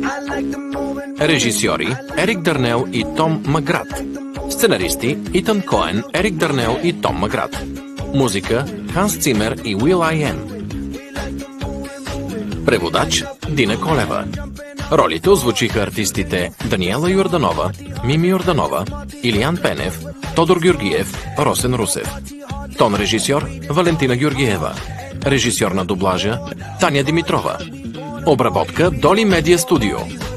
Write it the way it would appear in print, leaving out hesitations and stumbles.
Режисьори Ерик Дърнел и Том Маград. Сценаристи Итан Коен, Ерик Дърнел и Том Маград. Музика Ханс Цимер и Уил Ай Ем. Преводач Дина Колева. Ролите озвучиха артистите Даниела Йорданова, Мими Йорданова, Илиян Пенев, Тодор Георгиев, Росен Русев. Тон режисьор Валентина Георгиева. Режисьор на дублажа Таня Димитрова. Обработка Доли Медиа Студио.